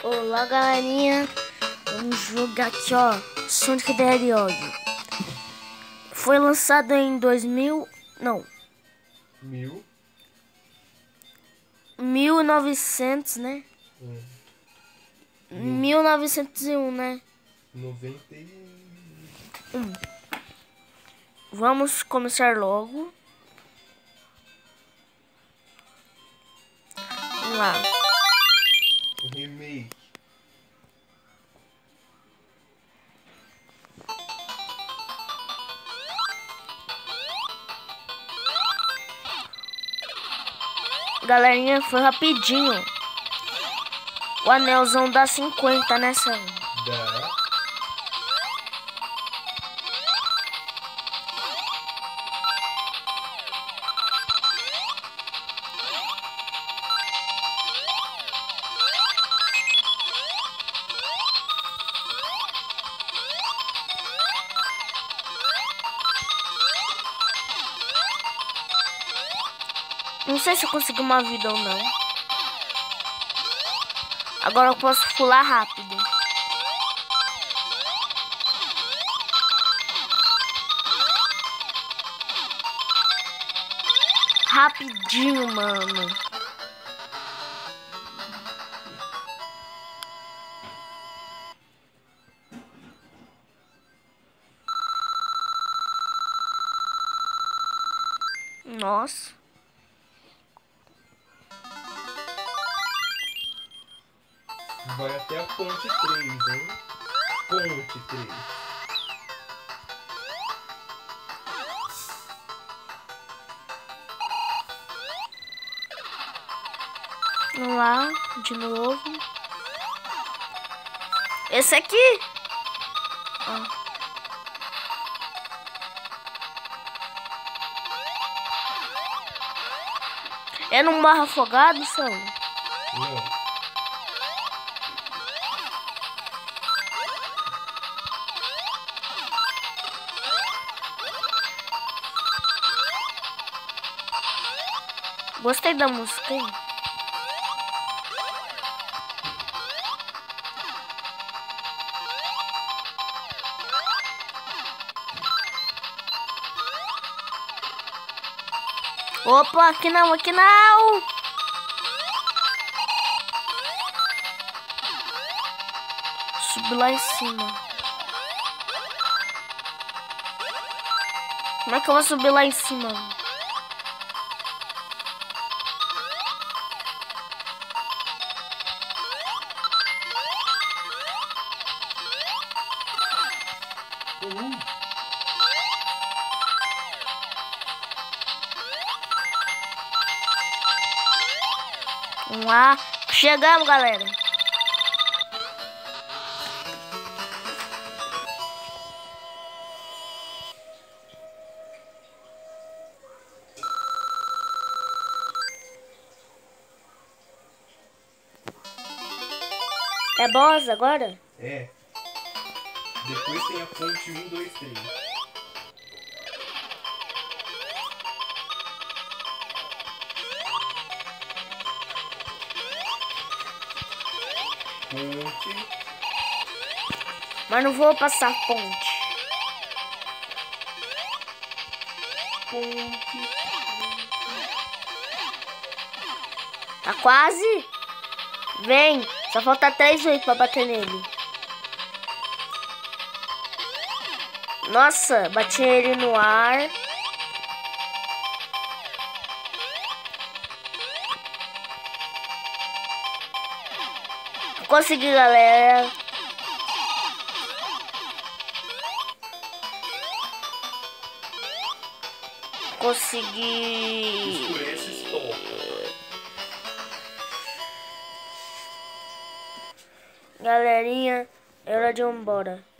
Olá, galerinha. Vamos jogar aqui, ó, Sonic the Hedgehog. Foi lançado em 2000... Não. 1900, né? 1901, né? 91. Vamos começar logo. Vamos lá. O remake. Galerinha, foi rapidinho. O anelzão dá 50 nessa. Dá. Não sei se eu consegui uma vida ou não. Agora eu posso pular rápido. Rapidinho, mano. Nossa. Vai até a ponte 3, hein? Ponte 3. Vamos lá, de novo. Esse aqui. Ó. É num mar afogado, são? Não. Gostei da música, hein? Opa, aqui não, aqui não! Subi lá em cima. Como é que eu vou subir lá em cima? Vamos lá. Chegamos, galera. É boss agora? É. Depois tem a ponte 1, 2, 3. Ponte. Mas não vou passar ponte. Ponte. Tá quase? Vem. Só falta 3 vezes pra bater nele. Nossa, bati ele no ar. Consegui, galera. Consegui. Escurece e estopa. Galerinha, é hora de ir embora.